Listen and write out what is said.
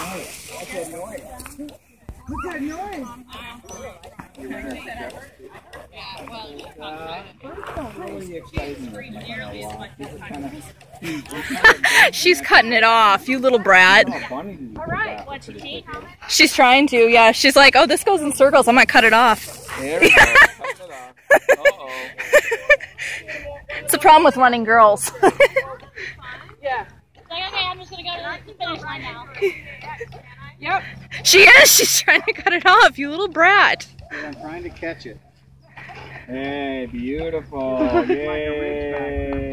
What's that noise? What's that noise? She's cutting it off, you little brat. Alright, what, you take? She's trying to, yeah. She's like, oh, this goes in circles. I'm gonna cut it off. There we go. Cut it off. Uh-oh. It's a problem with running girls. Yeah. Like, okay, I'm just gonna go to the finish line now. Yep. She is. She's trying to cut it off, you little brat. I'm trying to catch it. Hey, beautiful. Yay.